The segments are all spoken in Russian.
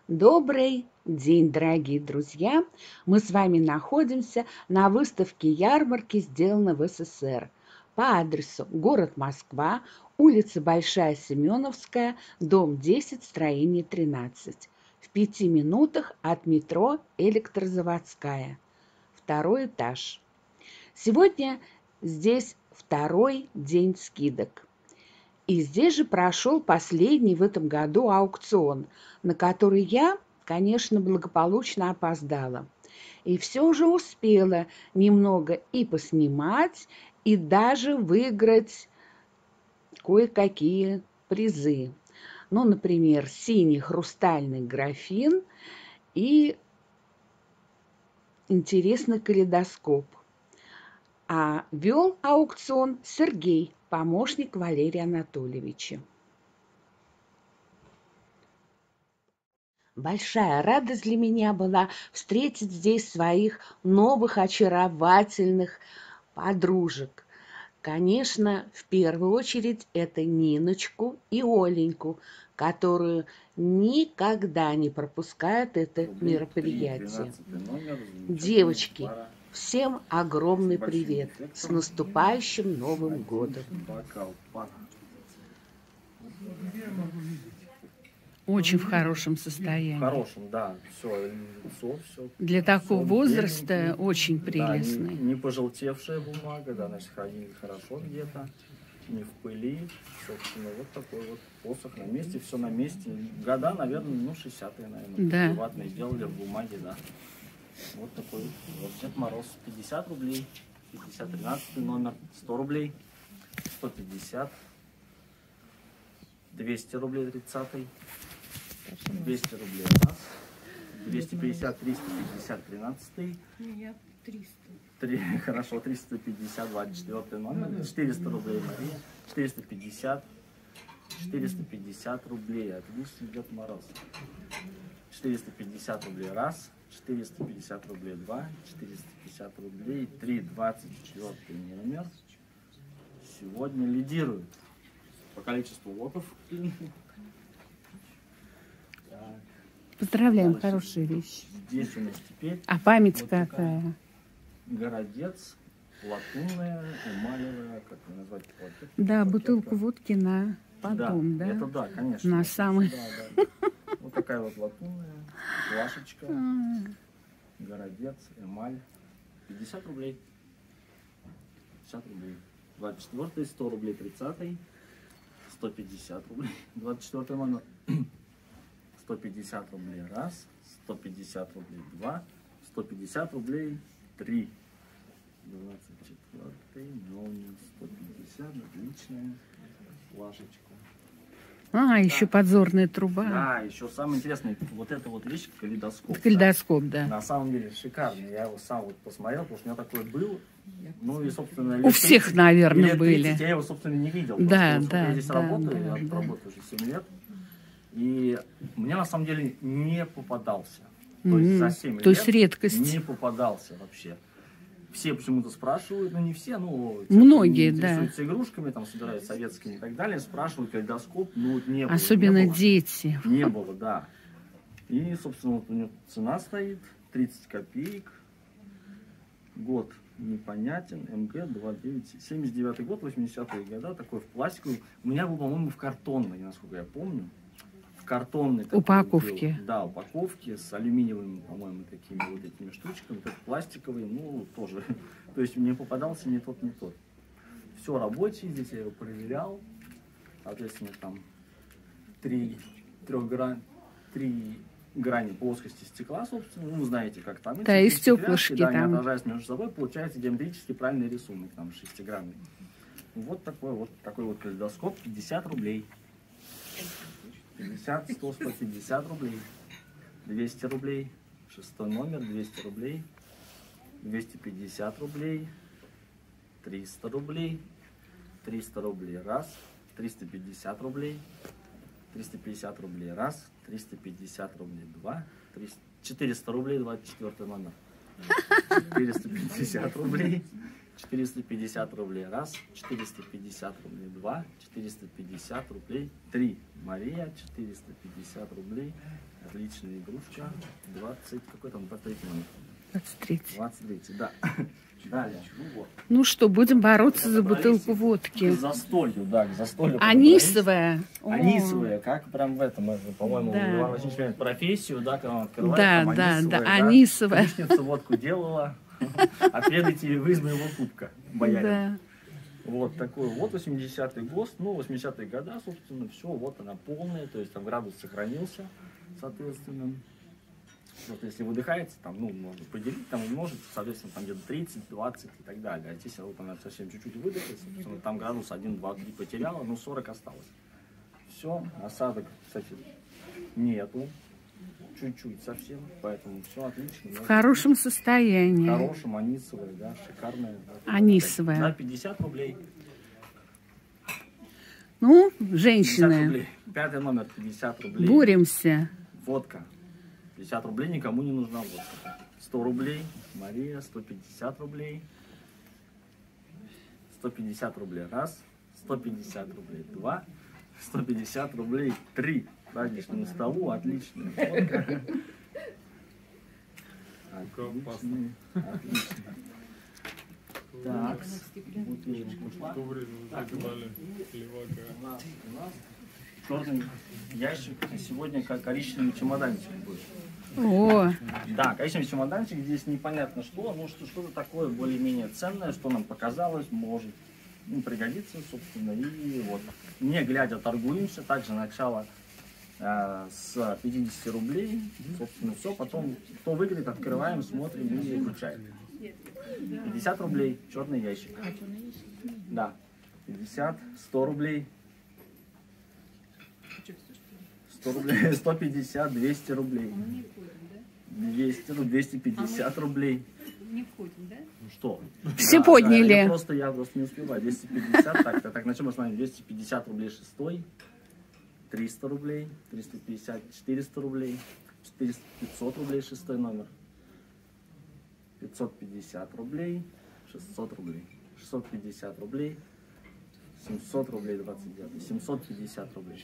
Добрый день, дорогие друзья! Мы с вами находимся на выставке ярмарки «Сделано в СССР» по адресу город Москва, улица Большая Семеновская, дом 10, строение 13. В 5 минутах от метро Электрозаводская. Второй этаж. Сегодня здесь второй день скидок. И здесь же прошел последний в этом году аукцион, на который я, конечно, благополучно опоздала. И все же успела немного и поснимать, и даже выиграть кое-какие призы. Ну, например, синий хрустальный графин и интересный калейдоскоп. А вел аукцион Сергей, помощник Валерия Анатольевича. Большая радость для меня была встретить здесь своих новых очаровательных подружек. Конечно, в первую очередь это Ниночку и Оленьку, которую никогда не пропускают это мероприятие. Девочки, всем огромный привет! С наступающим Новым годом! Очень в хорошем состоянии. В хорошем, да. Все, лицо, все. Для такого возраста беленький. очень прелестный. Да, не пожелтевшая бумага, да, значит, хранили хорошо где-то, не в пыли. Собственно, вот такой вот посох на месте, все на месте. Года, наверное, ну, 60-е, наверное. Да. Приватные сделали в бумаге, да. Вот такой вот Дед Мороз. 50 рублей, 50, 13 номер, 100 рублей, 150, 200 рублей, 30-й. 200 рублей раз, 250, 350, 13. Я 300. Хорошо, 350, 24 номер, 400 рублей Мария, 450, 450 рублей, отличный Дед Мороз. 450 рублей раз, 450 рублей два, 450 рублей 3, 24 номер. Сегодня лидирует по количеству лотов. Поздравляем, хорошая вещь. Здесь у нас теперь... А память вот какая? Городец, латунная, эмалевая, как ее назвать? Платок, Да, пакетка. бутылку водки на потом, да? Это да, конечно. На самый... Да. Вот такая вот латунная, плашечка, городец, эмаль. 50 рублей. 50 рублей. 24-й, 100 рублей, 30-й, 150 рублей. 24-й номер. 150 рублей раз, 150 рублей два, 150 рублей три. 24 номер, 150, отличная плашечка. Еще подзорная труба. Да, еще самое интересное, вот эта вот вещь, калейдоскоп. Калейдоскоп, да. На самом деле шикарный. Я его сам вот посмотрел, потому что у меня такой был. Ну и, собственно, У всех, наверное, лет 30 были. я его, собственно, не видел. Да, да. Я здесь работаю, да. я работаю уже 7 лет. И мне на самом деле не попадался. То есть за 7 То есть лет редкость. не попадался вообще. Все почему-то спрашивают, ну не все, ну те, многие, кто да. интересуются игрушками, там собирают советскими и так далее, спрашивают калейдоскоп, ну вот не было. Особенно не было. дети. Не было, да. И, собственно, вот у него цена стоит 30 копеек. Год непонятен, МГ 29, 79 год, 80-е годы, такой в пластиковый. У меня был, по-моему, в картонной, насколько я помню. Картонной Упаковки. Был, да, упаковки с алюминиевыми, по-моему, такими вот этими штучками, как пластиковые, ну, тоже. То есть мне попадался не тот, не тот. Все рабочий, здесь я его проверял. Соответственно, там 3 грани плоскости стекла, собственно, ну, знаете, как там. Да, и стеклышки да, там. не отражаясь между собой, получается геометрически правильный рисунок, там, шестигранный. Вот такой вот калейдоскоп, 50 рублей. 50, 100, 150 рублей, 200 рублей, 6 номер, 200 рублей, 250 рублей, 300 рублей, 300 рублей раз, 350 рублей, 350 рублей раз, 350 рублей два, 400 рублей, 24 номер, 450 рублей, 450 рублей. Раз. 450 рублей. Два. 450 рублей. Три. Мария. 450 рублей. Отличная игрушка. 20. Какой там 23 номер? 23. 23, да. Далее. Ну, вот. Ну что, будем бороться за бутылку водки. К застолью, да, к застолью. Анисовая. О. Анисовая, как прям в этом, по-моему, Да. Иван Васильевич меняет профессию, да, когда он открывает, Да, там да, анисовая, да, анисовая. Яичницу водку делала, отведайте вы из моего кубка, боярин. Да. Вот такой вот 80-й ГОСТ, ну, 80-е года, собственно, все, вот она полная, то есть там градус сохранился, соответственно. Вот если выдыхается, там, ну, можно поделить, там умножить, соответственно, там где-то 30, 20 и так далее. А здесь вот она совсем чуть-чуть выдыхается, собственно, там градус 1, 2, 3 потеряла, ну, 40 осталось. Все, осадок, кстати, нету, чуть-чуть совсем, поэтому все отлично. В хорошем В состоянии. хорошем, анисовая, да, шикарная. Да, Анисовая. За 50 рублей. Ну, 50 женщины, рублей. Пятый номер, 50 рублей. боремся. Водка. 50 рублей никому не нужна водка. 100 рублей. Мария, 150 рублей. 150 рублей. Раз. 150 рублей. Два. 150 рублей. Три. Праздничному столу. Отлично. Водка. Отлично. Отлично. Так. Бутылочка ушла. Так, у нас черный ящик, а сегодня как коричневый чемоданчик будет. О, Да, коричневый чемоданчик, здесь непонятно что, ну что-то такое более-менее ценное, что нам показалось, может пригодиться, собственно, и вот. Не глядя торгуемся, также начало с 50 рублей, собственно, все, потом кто выиграет, открываем, смотрим и вручаем. 50 рублей, черный ящик. Да, 50, 100 рублей. 100 рублей, 150, 200 рублей. 200, ну 250 рублей. Не входим, да? Ну что? все Да, подняли. я просто не успеваю. 250, так, на чем основании? 250 рублей шестой. 300 рублей, 350, 400 рублей, 400, 500 рублей шестой номер. 550 рублей, 600 рублей, 650 рублей, 700 рублей 29, 750 рублей,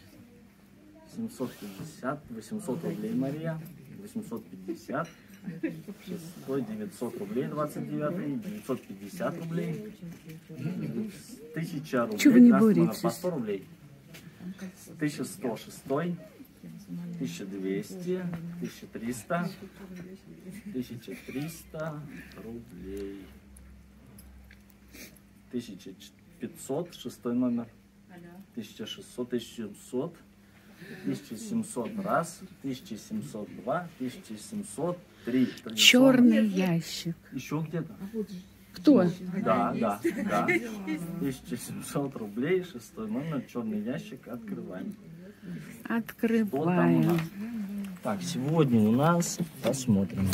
750, 800 рублей Мария, 850, 600, 900 рублей 29, 950 рублей, 1000 рублей, Чего вы не красный номер боретесь? по 100 рублей, 1106, 1200, 1300, 1300 рублей, 1500, шестой номер, 1600, 1700, 1700 раз, 1702, 1703. Черный ящик. Еще где-то. Кто? Да, да, да. 1700 рублей, шестой номер, черный ящик, открываем. Что там у Открываем. нас? Так, сегодня у нас, посмотрим.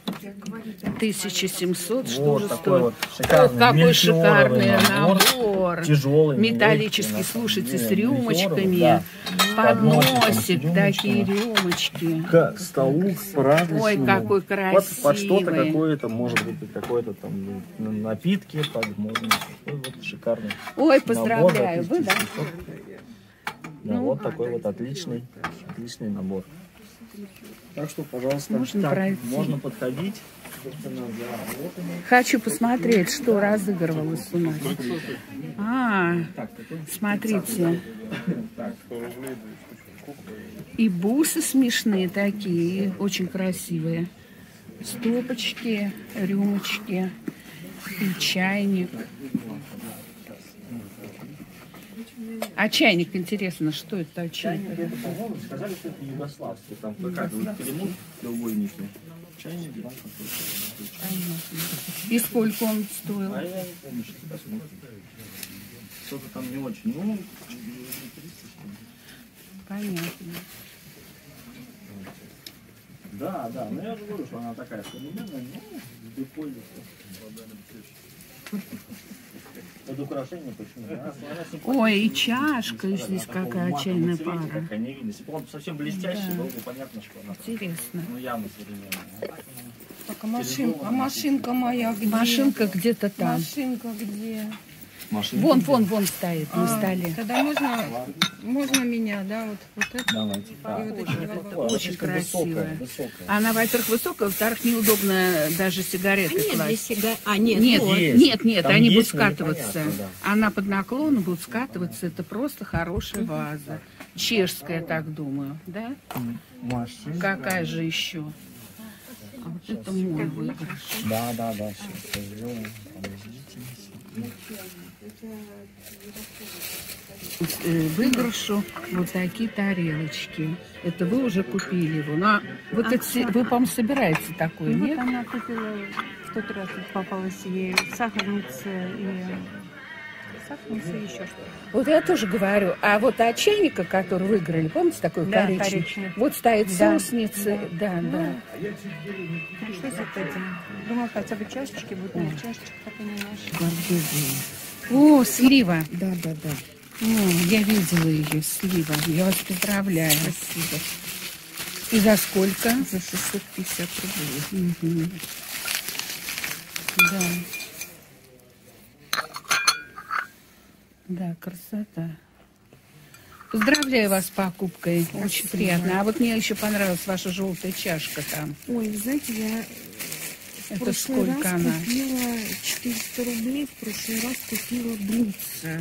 1700, что Вот же такой стоит? вот шикарный, Какой мельхиоровый шикарный набор. Тяжелый, Металлический, легкий, слушайте, с мельхиоровый, рюмочками. да. Подносик, Подносиком с такие рюмочками. рюмочки. К столу, к праздничному. Ой, какой Под что-то красивый. какое-то, может быть, какое-то там напитки, под можно. Такой вот шикарный. Ой, набор, поздравляю, вы, да? 1700. Да, Ну, вот такой вот отличный набор. Так что, пожалуйста, Можно так, пройти. можно подходить. Собственно, да, вот они. Хочу посмотреть, что разыгрывалось у нас. А, Так, такой смотрите. Так, И бусы смешные такие, очень красивые. Стопочки, рюмочки и чайник. А чайник, интересно, что это чайник? чайник, это, по-моему, сказали, что это югославский. Там какая-то перемут треугольничный. Чайник, да, какой-то. Понятно. И сколько он стоил? А я не помню, что посмотрим. Что-то там не очень. Ну, 300 что ли. Понятно. Да, да, но я же говорю, что она такая современная, ну, легко идет. Под украшение почему? Ой, и чашка здесь какая чайная пара. Такая не видно. Если бы он совсем блестящий, было бы понятно, что она Интересно. ну, явно современная. Так, а машинка моя где? Машинка где-то там. Машинка где? Вон стоит на столе. Тогда можно меня, да, вот это. Давайте. Да. И вот эти два. Это очень красивая. Высокая. Она, во-первых, высокая, во-вторых, неудобно даже сигареты класть. Нет, Нет, вот. нет, Там они будут есть, но скатываться. непонятно, да. Она под наклоном будет скатываться. Это просто хорошая ваза. Чешская, так думаю, да? Машина. Какая же еще? А вот это мой выигрыш. Да, сейчас сделаем. Подождите. Выигрышу вот такие тарелочки. Это вы уже купили его. Но вот это, вы, по-моему, собираете такое, Ну, нет? вот она купила в тот раз, вот попалась ей сахарница и еще что-то. Вот я тоже говорю. А вот от чайника, который выиграли, помните, такой Да, коричневый? коричневый. Вот стоит Да. соусница. Да. Ну, что за это? Думала, хотя бы чашечки будут, но чашечек так и не нашла. О, слива. Да. О, я видела ее, слива. Я вас поздравляю. Спасибо. И за сколько? За 650 рублей. Мгм. Да. Да, красота. Поздравляю вас с покупкой. Очень Спасибо. приятно. А вот мне еще понравилась ваша желтая чашка там. Ой, вы знаете, я в Это прошлый раз сколько она? купила 400 рублей, в прошлый раз купила блюдце.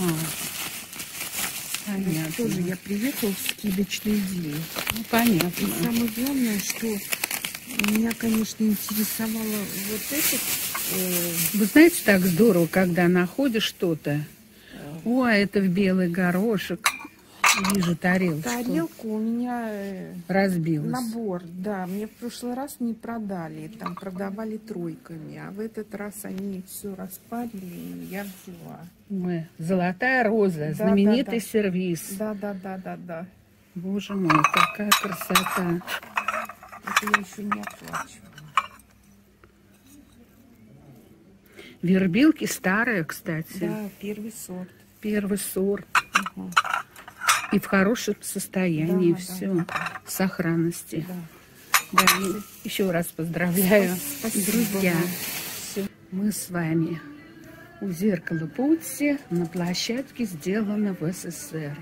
Понятно. Тоже я приехала в скидочный день. Ну, И понятно. самое главное, что меня, конечно, интересовало вот этот. Вы знаете, так здорово, когда находишь что-то. Ой, это в белый горошек. Вижу тарелочку. Тарелку у меня Разбилась. набор, да. Мне в прошлый раз не продали, там продавали тройками, а в этот раз они все распарили, и я взяла. Ой, золотая роза, Да, знаменитый да. сервиз. Да. Боже мой, какая красота. Это я еще не оплачивала. Вербилки старые, кстати. Да, первый сорт. Первый сорт. Ага. И в хорошем состоянии Да, все. да. Сохранности. Да. Да, и еще раз поздравляю, Спасибо друзья. вам. Мы с вами у зеркала Путси на площадке, сделано в СССР.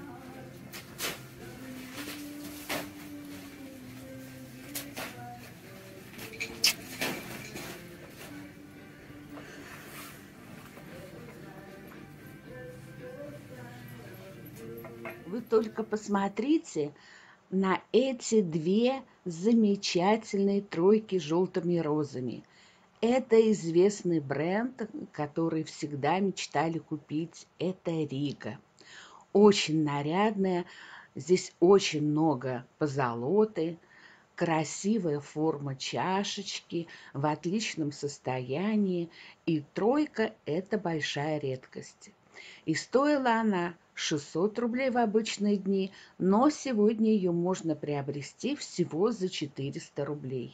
Вы только посмотрите на эти две замечательные тройки с желтыми розами. Это известный бренд, который всегда мечтали купить. Это Рига. Очень нарядная. Здесь очень много позолоты. Красивая форма чашечки в отличном состоянии. И тройка – это большая редкость. И стоила она 600 рублей в обычные дни, но сегодня ее можно приобрести всего за 400 рублей.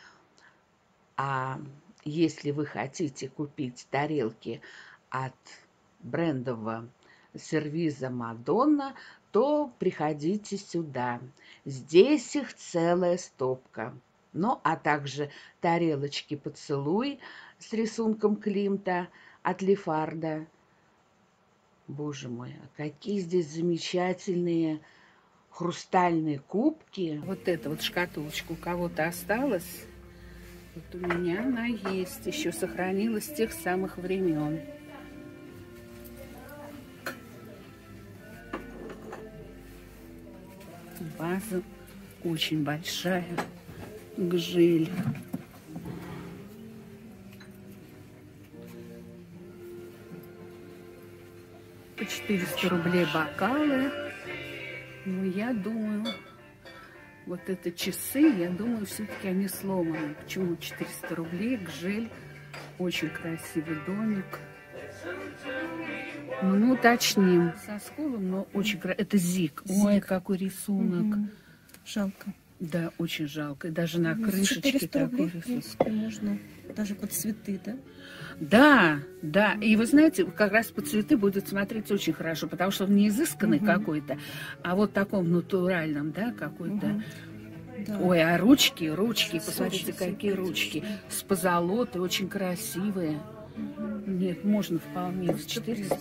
А если вы хотите купить тарелки от брендового сервиза Мадонна, то приходите сюда. Здесь их целая стопка. Ну, а также тарелочки «Поцелуй» с рисунком Климта от Лефарда. Боже мой, а какие здесь замечательные хрустальные кубки. Вот эта вот шкатулочка у кого-то осталась. Вот у меня она есть. Еще сохранилась с тех самых времен. Ваза очень большая. Гжель. По 400 рублей бокалы. Ну, я думаю, вот это часы, я думаю, все-таки они сломаны. Почему 400 рублей? Гжель. Очень красивый домик. Ну, уточним. Со сколом, но очень красивый. Это Зик. Ой, какой рисунок. Жалко. Да, очень жалко. И даже на Ну, крышечке 400 рублей, такой в рисунок. принципе, можно даже под цветы, да? Да, да. И вы знаете, как раз по цветы будет смотреться очень хорошо, потому что он не изысканный какой-то, а вот таком натуральном, да, какой-то. Да. Ой, а ручки, посмотрите, Очень какие ручки. симпатичные. С позолотой, очень красивые. Нет, можно вполне в 400.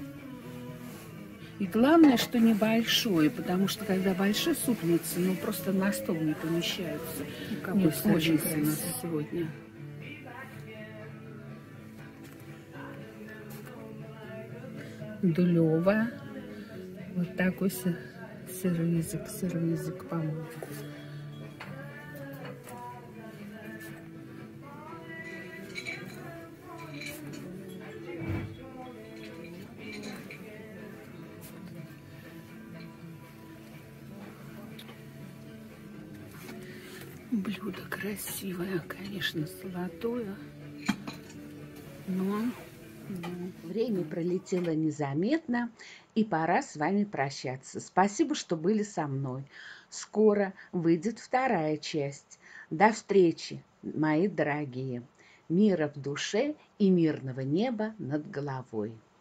И главное, что небольшой, потому что когда большие супницы, ну просто на стол не помещаются. Какой Нет, очень садится у нас красивый. сегодня. Дулева. Вот такой сыр-язык, по-моему. Блюдо красивое, конечно, золотое, но Время пролетело незаметно, и пора с вами прощаться. Спасибо, что были со мной. Скоро выйдет вторая часть. До встречи, мои дорогие. Мира в душе и мирного неба над головой.